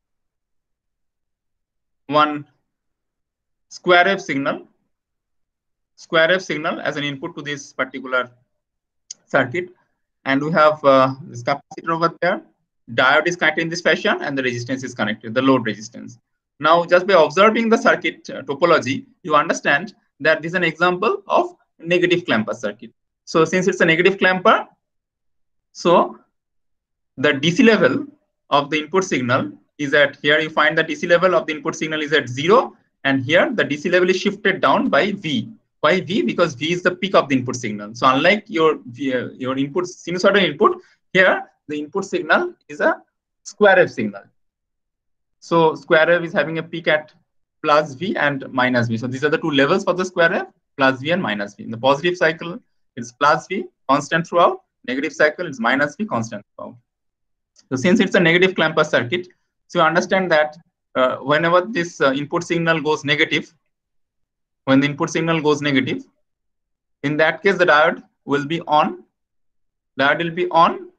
one square wave signal, square wave signal as an input to this particular circuit, and we have uh, this capacitor over there. Diode is connected in this fashion, and the resistance is connected, the load resistance. Now, just by observing the circuit uh, topology, you understand that this is an example of negative clamper circuit. So, since it's a negative clamper, so the D C level of the input signal is at, here you find the D C level of the input signal is at zero, and here the D C level is shifted down by V. Why V? Because V is the peak of the input signal. So unlike your your input sinusoidal input, here the input signal is a square wave signal. So square wave is having a peak at plus V and minus V. So these are the two levels for the square wave, plus V and minus V. In the positive cycle, it's plus V, constant throughout. Negative cycle, it's minus V, constant throughout. So since it's a negative clamper circuit, so you understand that uh, whenever this uh, input signal goes negative, when the input signal goes negative, in that case, the diode will be on. Diode will be on,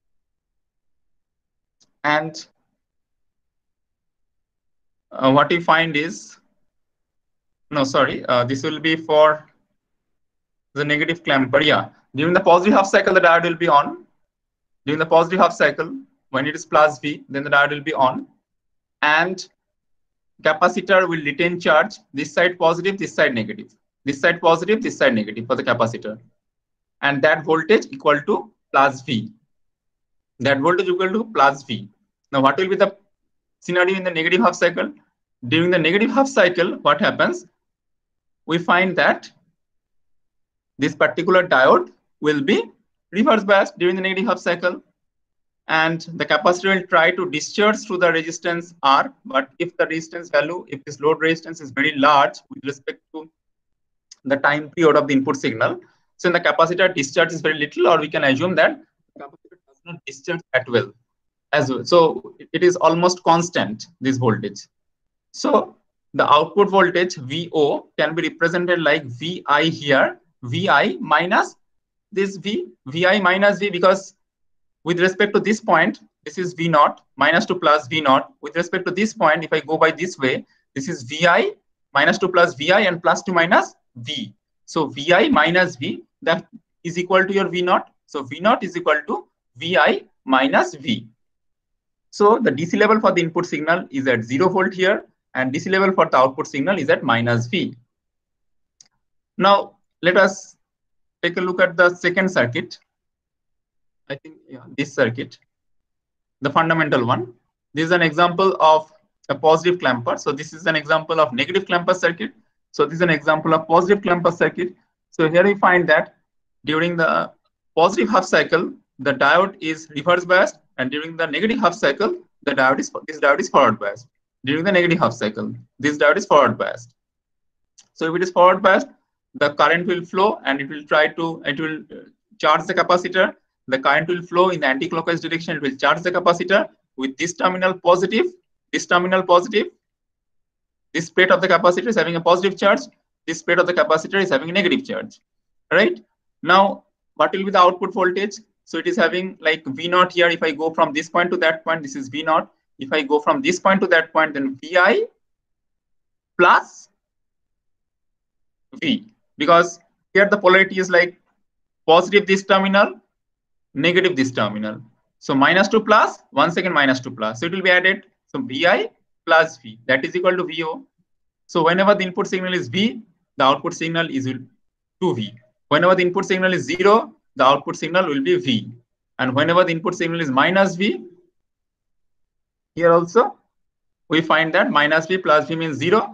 and uh, what you find is, no, sorry, uh, this will be for the negative clamper. Yeah, during the positive half cycle, the diode will be on. During the positive half cycle, when it is plus V, then the diode will be on, and capacitor will retain charge. This side positive, this side negative. This side positive, this side negative for the capacitor. And that voltage equal to plus V. That voltage equal to plus V. Now, what will be the scenario in the negative half cycle? During the negative half cycle, what happens? We find that this particular diode will be reverse biased during the negative half cycle, and the capacitor will try to discharge through the resistance R. But if the resistance value, if this load resistance is very large with respect to the time period of the input signal, so in the capacitor discharge is very little, or we can assume that the capacitor does not discharge at well as well. So it is almost constant, this voltage. So the output voltage V O can be represented like V I here, V I minus this V, V I minus V, because with respect to this point, this is V naught, minus two plus V naught. With respect to this point, if I go by this way, this is V I, minus two plus V I, and plus two minus V. So V I minus V, that is equal to your V naught. So V naught is equal to V I minus V. So the D C level for the input signal is at zero volt here, and D C level for the output signal is at minus V. Now, let us take a look at the second circuit. I think yeah, this circuit, the fundamental one. This is an example of a positive clamper. So this is an example of negative clamper circuit. So this is an example of positive clamper circuit. So here we find that during the positive half cycle, the diode is reverse biased, and during the negative half cycle, the diode is this diode is forward biased. During the negative half cycle, this diode is forward biased. So if it is forward biased, the current will flow, and it will try to it will charge the capacitor. The current will flow in the anti-clockwise direction. It will charge the capacitor with this terminal positive, this terminal positive. This plate of the capacitor is having a positive charge. This plate of the capacitor is having a negative charge. Right? Now, what will be the output voltage? So it is having like V naught here. If I go from this point to that point, this is V naught. If I go from this point to that point, then V I plus V. Because here the polarity is like positive this terminal, negative this terminal. So minus two plus, once again minus two plus. So it will be added. So V I plus V, that is equal to V O. So whenever the input signal is V, the output signal is two V. Whenever the input signal is zero, the output signal will be V. And whenever the input signal is minus V, here also, we find that minus V plus V means zero.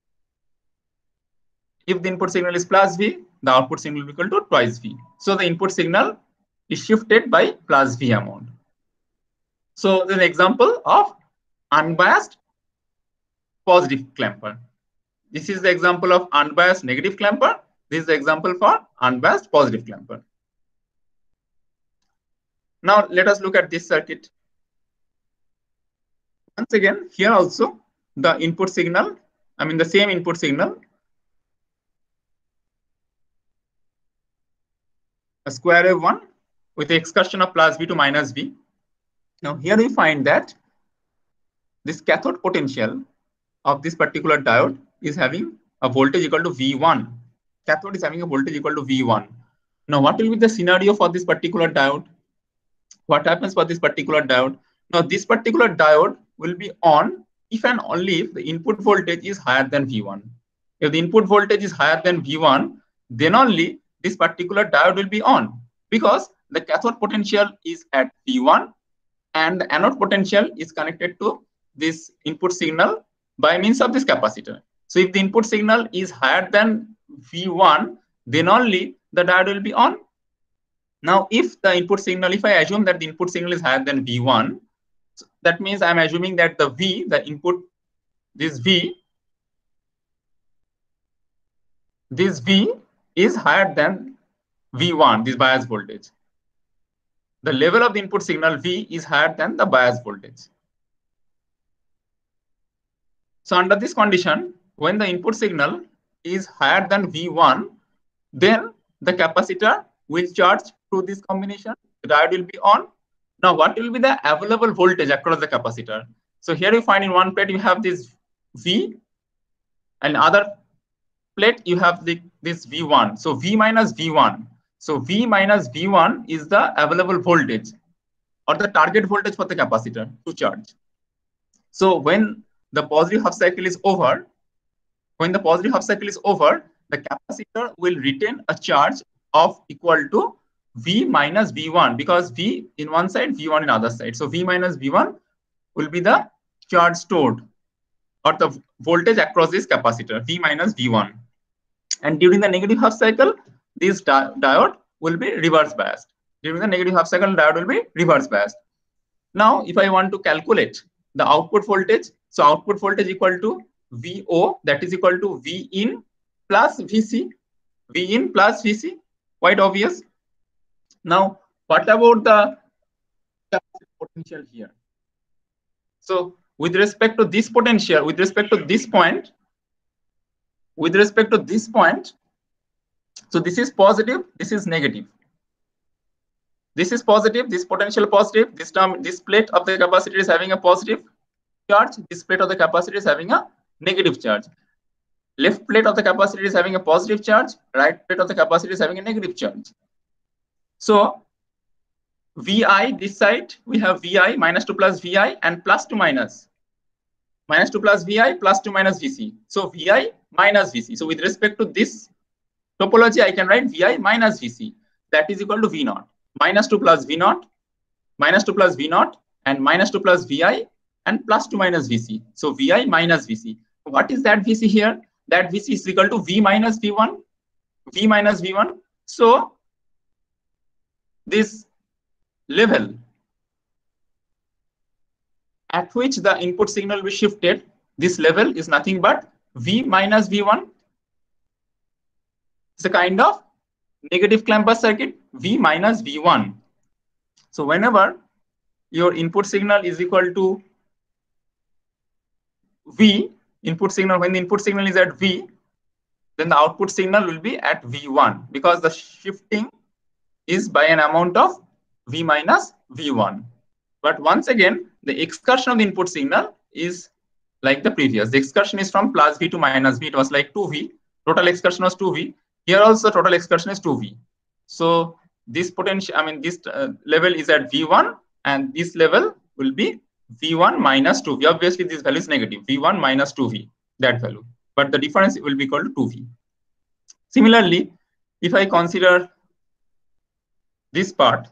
If the input signal is plus V, the output signal will be equal to twice V. So the input signal is shifted by plus V amount. So this is an example of unbiased positive clamper. This is the example of unbiased negative clamper. This is the example for unbiased positive clamper. Now let us look at this circuit. Once again, here also the input signal, I mean the same input signal, a square wave one with the excursion of plus V to minus V. Now here we find that this cathode potential of this particular diode is having a voltage equal to V one. Cathode is having a voltage equal to V one. Now what will be the scenario for this particular diode? What happens for this particular diode? Now this particular diode will be on if and only if the input voltage is higher than V one. If the input voltage is higher than V one, then only this particular diode will be on, because the cathode potential is at V one and the anode potential is connected to this input signal by means of this capacitor. So if the input signal is higher than V one, then only the diode will be on. Now, if the input signal, if I assume that the input signal is higher than V one, so that means I'm assuming that the V, the input, this V, this V is higher than V one, this bias voltage. The level of the input signal V is higher than the bias voltage. So under this condition, when the input signal is higher than V one, then the capacitor will charge through this combination. The diode will be on. Now, what will be the available voltage across the capacitor? So here you find in one plate you have this V, and other plate you have the, this V one. So V minus V one. So V minus V one is the available voltage or the target voltage for the capacitor to charge. So when the positive half cycle is over, when the positive half cycle is over, the capacitor will retain a charge of equal to V minus V one, because V in one side, V one in other side. So V minus V one will be the charge stored or the voltage across this capacitor, V minus V one. And during the negative half cycle, this di diode will be reverse biased. During the negative half cycle, diode will be reverse biased. Now, if I want to calculate the output voltage, so output voltage equal to V O, that is equal to V in plus V C. V in plus V C, quite obvious. Now, what about the potential here? So, with respect to this potential, with respect to this point, with respect to this point, so this is positive, this is negative. This is positive, this potential positive, this term, this plate of the capacitor is having a positive charge, this plate of the capacitor is having a negative charge. Left plate of the capacitor is having a positive charge, right plate of the capacitor is having a negative charge. So V I, this side, we have V I, minus two plus V I, and plus two minus. Minus two plus V I, plus two minus V C. So V I minus V C. So with respect to this topology, I can write V I minus V C. That is equal to V naught. Minus two plus V naught, minus two plus V naught, and minus two plus V I, and plus two minus V C. So V I minus V C. What is that V C here? That V C is equal to V minus V one. V minus V one. So this level at which the input signal will be shifted, this level is nothing but V minus V one. It's a kind of negative clamper circuit, V minus V one. So whenever your input signal is equal to V, input signal, when the input signal is at V, then the output signal will be at V one, because the shifting is by an amount of V minus V one. But once again, the excursion of the input signal is like the previous. The excursion is from plus V to minus V. It was like two V. Total excursion was two V. Here also total excursion is two V. So this potential, I mean, this uh, level is at V one, and this level will be V one minus two V. Obviously, this value is negative. V one minus two V, that value. But the difference will be equal to two V. Similarly, if I consider this part,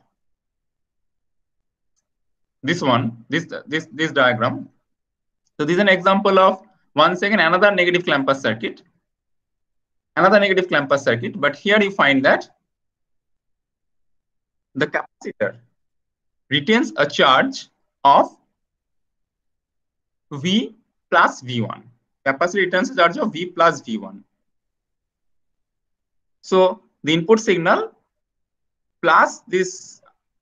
this one, this this this diagram. So this is an example of, once again, another negative clampus circuit, another negative clampus circuit. But here you find that the capacitor retains a charge of V plus V one. Capacitor retains a charge of V plus V one. So the input signal plus this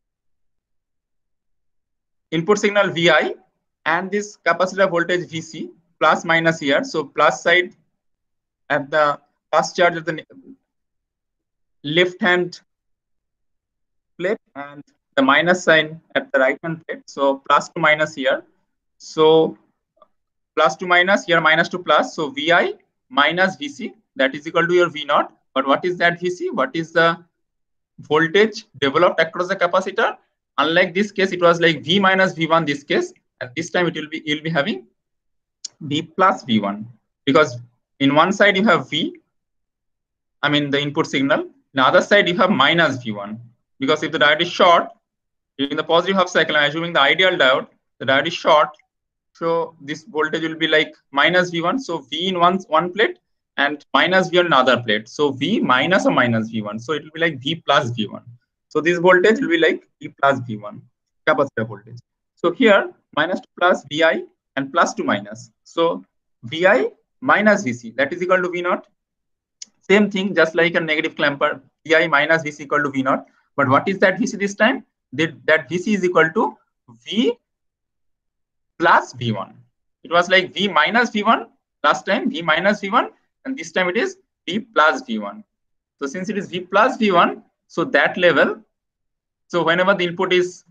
input signal V I and this capacitor voltage V C plus minus here. So plus side at the plus charge at the left hand plate and the minus sign at the right hand plate. So plus to minus here. So plus to minus here, minus to plus. So V I minus V C, that is equal to your V naught. But what is that V C? What is the voltage developed across the capacitor? Unlike this case, it was like V minus V one this case. And this time it will be, you'll be having V plus V one. Because in one side you have V, I mean the input signal. On the other side you have minus V one. Because if the diode is short, during the positive half cycle, I'm assuming the ideal diode, the diode is short. So this voltage will be like minus V one. So V in one, one plate and minus V on another plate. So V minus or minus V one. So it will be like V plus V one. So this voltage will be like V plus V one, capacitor voltage. So here minus to plus V I and plus to minus. So V I minus V C, that is equal to V naught. Same thing, just like a negative clamper, V I minus V C equal to V naught. But what is that V C this time? That, that V C is equal to V plus V one. It was like V minus V one last time, V minus V one, and this time it is V plus V one. So since it is V plus V one, so that level, so whenever the input is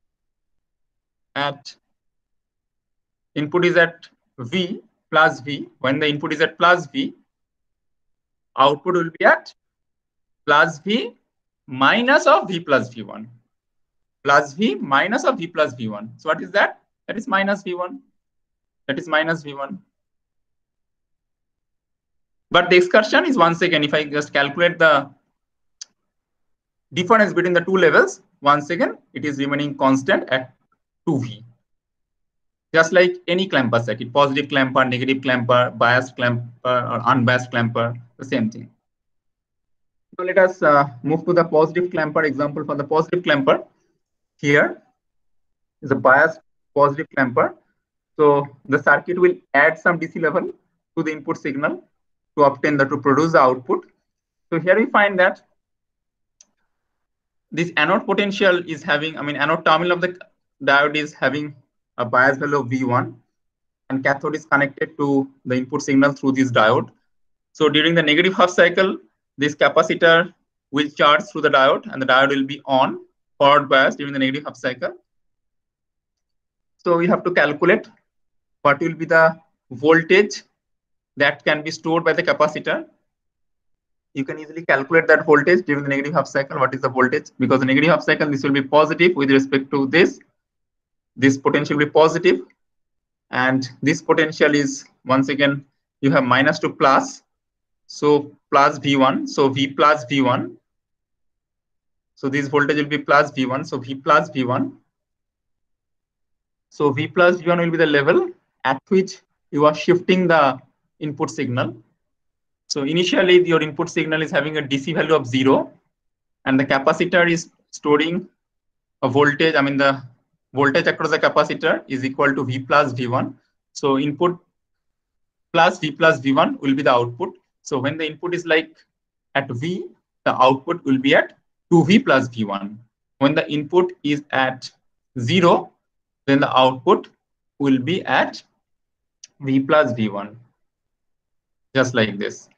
at input is at V plus V, when the input is at plus V, output will be at plus V minus of V plus V one. Plus V minus of V plus V one. So what is that? That is minus V one. That is minus V one. But the excursion is, once again, if I just calculate the difference between the two levels, once again, it is remaining constant at two V. Just like any clamper circuit, positive clamper, negative clamper, biased clamper, or unbiased clamper, the same thing. So let us uh, move to the positive clamper example. For the positive clamper, here is a biased positive clamper. So the circuit will add some D C level to the input signal to obtain the to produce the output. So here we find that this anode potential is having, I mean, anode terminal of the diode is having a bias value of V one, and cathode is connected to the input signal through this diode. So during the negative half cycle, this capacitor will charge through the diode, and the diode will be on, forward bias during the negative half cycle. So we have to calculate what will be the voltage that can be stored by the capacitor. You can easily calculate that voltage during the negative half cycle. What is the voltage? Because the negative half cycle, this will be positive with respect to this. This potential will be positive, and this potential is, once again, you have minus to plus. So plus V one. So V plus V one. So this voltage will be plus V one. So V plus V one. So V plus V one will be the level at which you are shifting the input signal. So initially your input signal is having a D C value of zero, and the capacitor is storing a voltage. I mean, the voltage across the capacitor is equal to V plus V one. So input plus V plus V one will be the output. So when the input is like at V, the output will be at two V plus V one. When the input is at zero, then the output will be at V plus V one, just like this.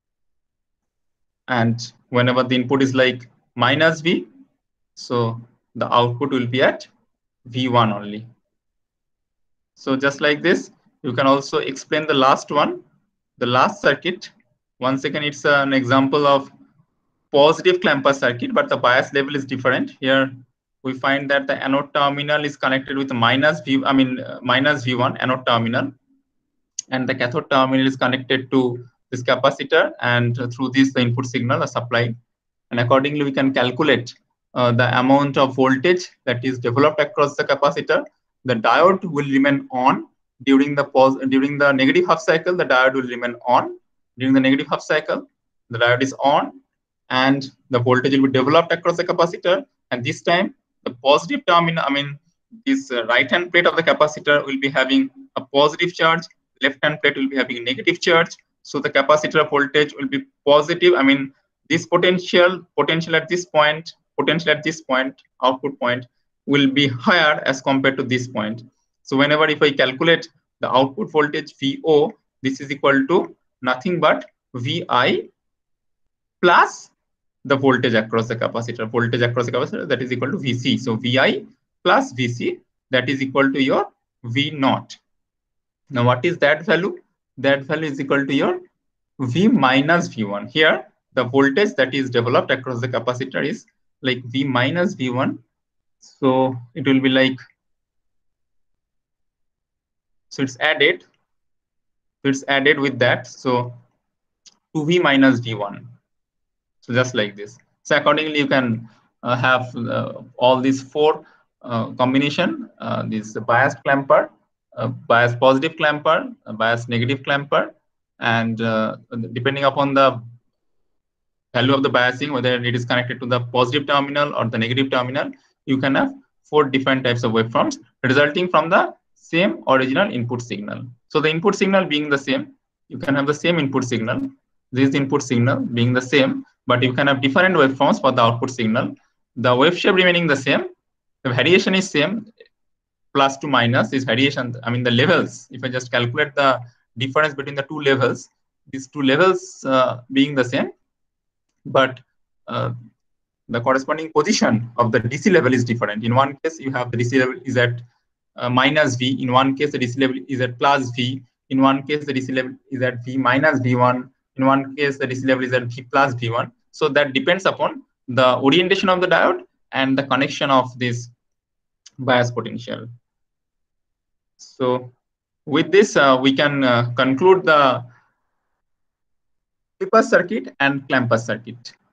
And whenever the input is like minus V, so the output will be at V one only. So just like this, you can also explain the last one, the last circuit. Once again, it's an example of positive clamper circuit, but the bias level is different. Here we find that the anode terminal is connected with minus V, I mean uh, minus V one anode terminal, and the cathode terminal is connected to this capacitor, and uh, through this the input signal is supplied and accordingly we can calculate uh, the amount of voltage that is developed across the capacitor. The diode will remain on during the pause during the negative half cycle. The diode will remain on during the negative half cycle. The diode is on, and the voltage will be developed across the capacitor. And this time, the positive terminal, I mean, this uh, right hand plate of the capacitor will be having a positive charge. Left hand plate will be having a negative charge. So the capacitor voltage will be positive. I mean, this potential potential at this point potential at this point output point will be higher as compared to this point. So whenever if I calculate the output voltage V O, this is equal to nothing but V I plus the voltage across the capacitor. Voltage across the capacitor, that is equal to V C. So V I plus V C, that is equal to your V naught. Now what is that value? That value is equal to your V minus V one. Here the voltage that is developed across the capacitor is like V minus V one. So it will be like, so it's added, so it's added with that. So two V minus V one. So just like this. So accordingly, you can uh, have uh, all these four uh, combination, uh, this biased clamper, uh, bias positive clamper, uh, bias negative clamper, and uh, depending upon the value of the biasing, whether it is connected to the positive terminal or the negative terminal, you can have four different types of waveforms resulting from the same original input signal. So the input signal being the same, you can have the same input signal, this input signal being the same, but you can have different waveforms for the output signal. The wave shape remaining the same, the variation is same, plus to minus is variation. I mean the levels, if I just calculate the difference between the two levels, these two levels uh, being the same, but uh, the corresponding position of the D C level is different. In one case, you have the D C level is at uh, minus V. In one case, the D C level is at plus V. In one case, the D C level is at V minus V one. In one case, the D C level is at V plus V one. So that depends upon the orientation of the diode and the connection of this bias potential. So with this, uh, we can uh, conclude the flipper circuit and clamper circuit.